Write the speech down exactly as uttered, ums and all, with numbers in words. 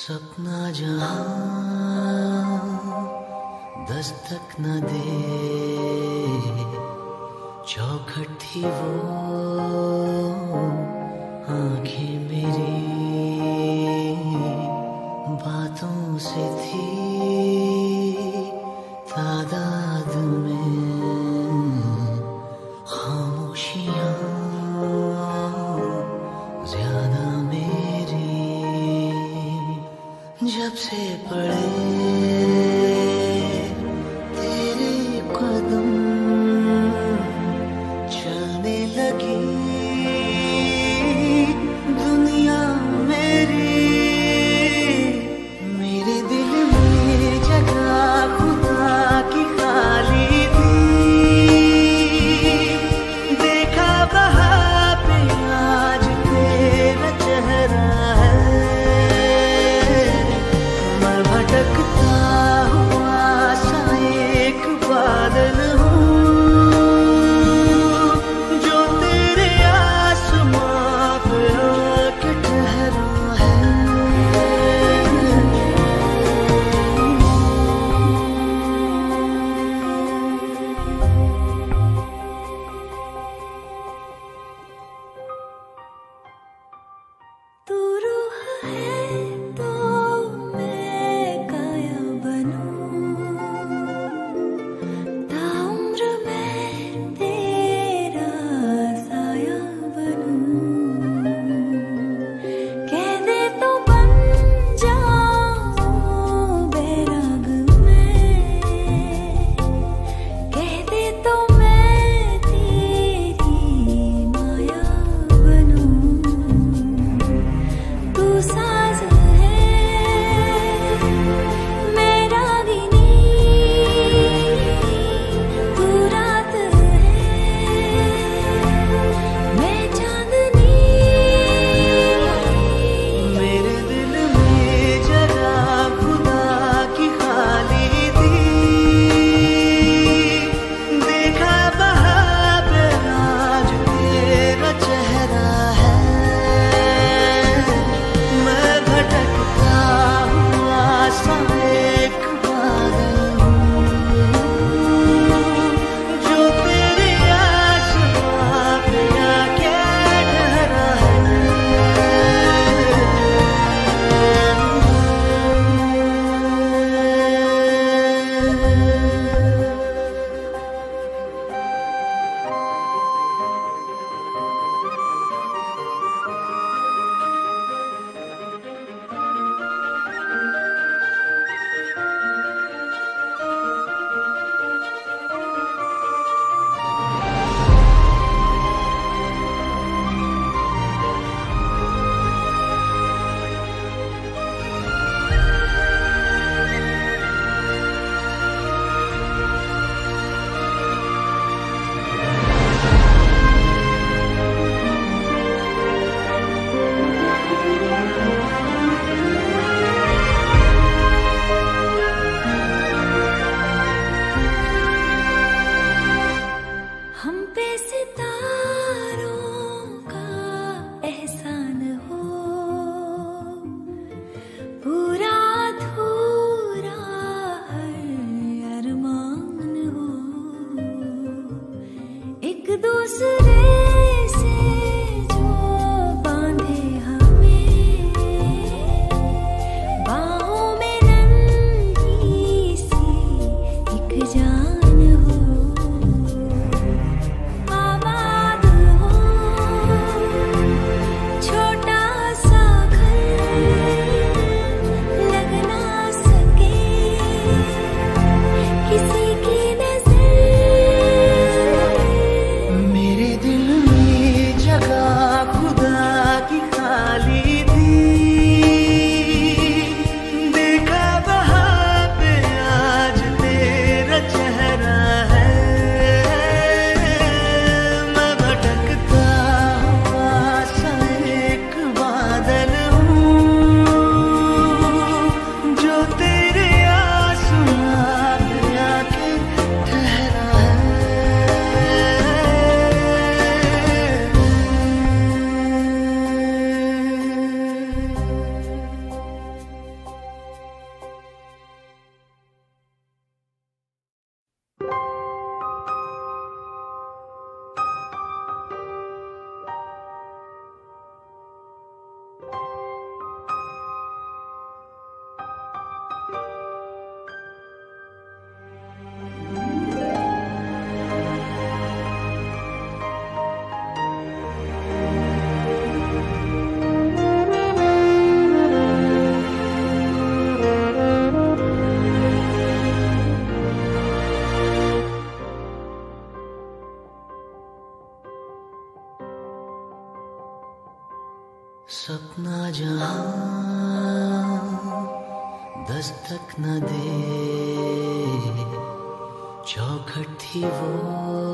सपना जहां दस्तक न दे, चौखट थी वो आंखें मेरी, बातों से थी तादाद में खामोशियां ज्यादा मेरी। जब से पड़े तेरे कदम चलने लगी दुनिया मेरी, मेरे दिल में जगह खुदा की खाली थी। देखा वहाँ पे आज तेरा चेहरा है, मैं भटकता हुआ सा एक बादल हूँ जो तेरे आसमां पे आके ठहरा है। तू रूह है तो मैं काया बनूं, ताउम्र मैं तेरा साया बनूं। कह दे तो बन जाऊं बैराग मैं, कह दे तो मैं तेरी माया बनूं। तू साज है मैं रागिनी, तू रात है मैं चांदनी। मेरे दिल में जगह खुदा की खाली थी। देखा वहाँ पे आज तेरा चेहरा है, मैं भटकता हुआ सा एक बादल हूँ जो तेरे आसमां पे आके ठहरा है। हम पे सितारों का एहसान हो, पूरा अधूरा हर अरमान हो। एक दूसरे से जो बांधे हमें, बाहों में नन्ही सी एक जान हो। आबाद हो छोटा सा घर, लग ना सके किसी की नजर। मेरे दिल सपना जहां दस्तक न दे, चौखट थी वो